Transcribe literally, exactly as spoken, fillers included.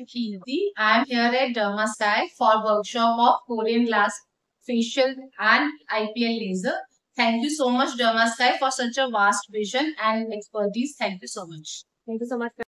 Kirti. I am here at Dermasky for workshop of Korean glass facial and I P L laser. Thank you so much, Dermasky, for such a vast vision and expertise. Thank you so much. Thank you so much.